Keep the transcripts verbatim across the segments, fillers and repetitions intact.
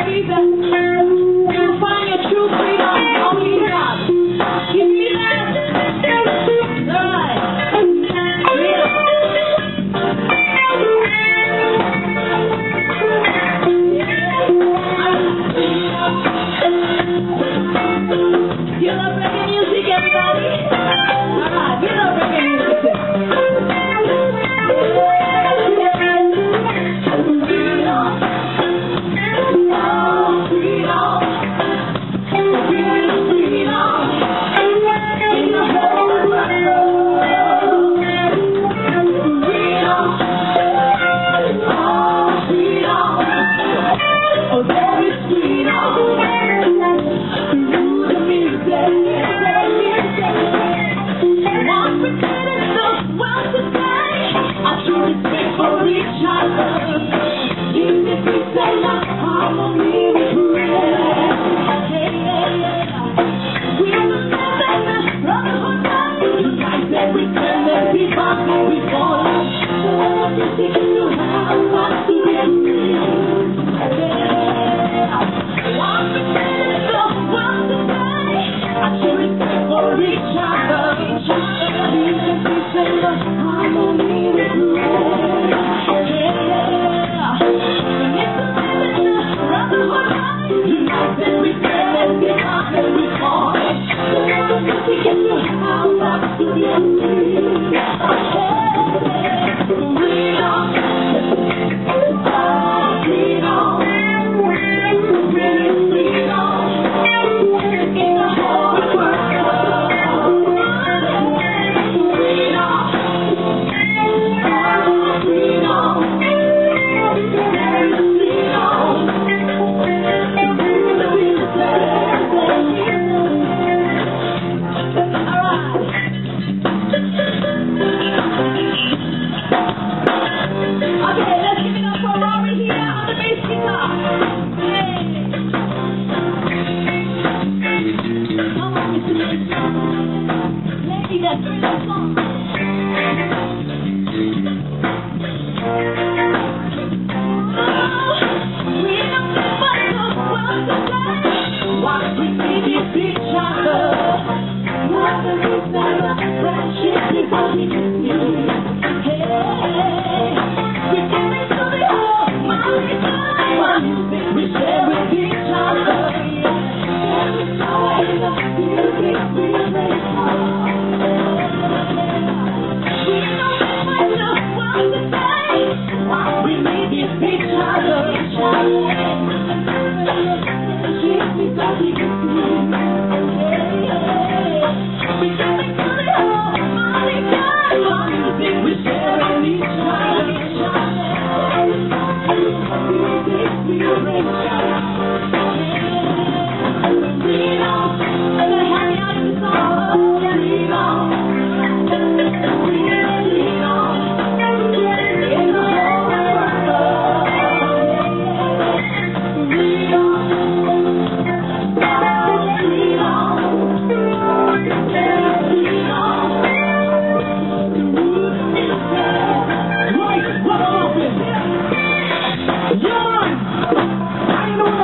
I know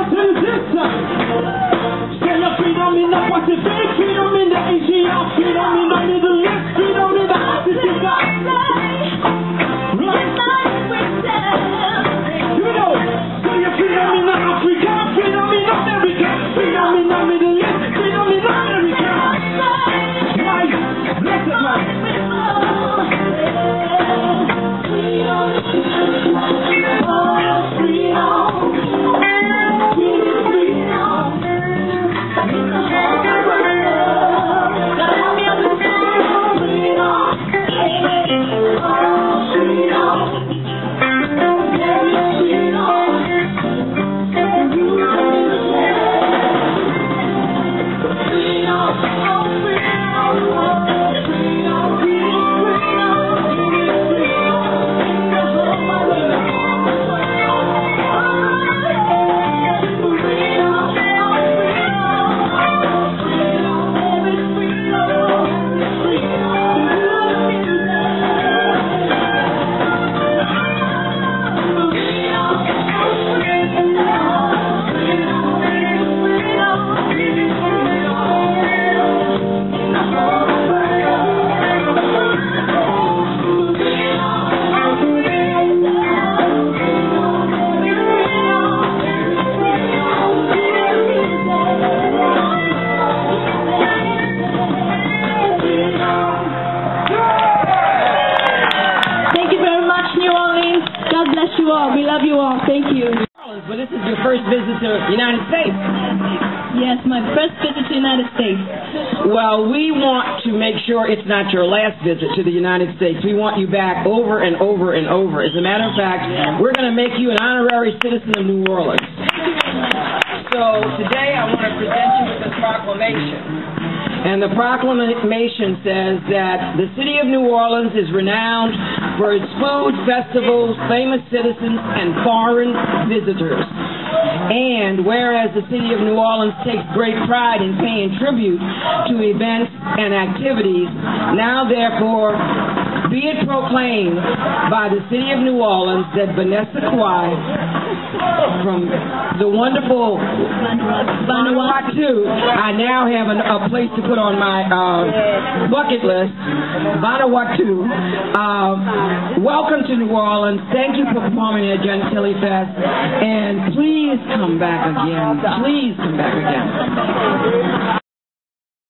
We love you all. Thank you. But this is your first visit to the United States. Yes, my first visit to the United States. Well, we want to make sure it's not your last visit to the United States. We want you back over and over and over. As a matter of fact, we're going to make you an honorary citizen of New Orleans. So today I want to present you with this proclamation. And the proclamation says that the city of New Orleans is renowned for its food, festivals, famous citizens, and foreign visitors. And whereas the city of New Orleans takes great pride in paying tribute to events and activities, now therefore be it proclaimed by the city of New Orleans that Vanessa Kawhi from the wonderful Vanuatu, I now have an, a place to put on my uh, bucket list, Vanuatu. Uh, welcome to New Orleans. Thank you for performing at Gentilly Fest. And please come back again. Please come back again.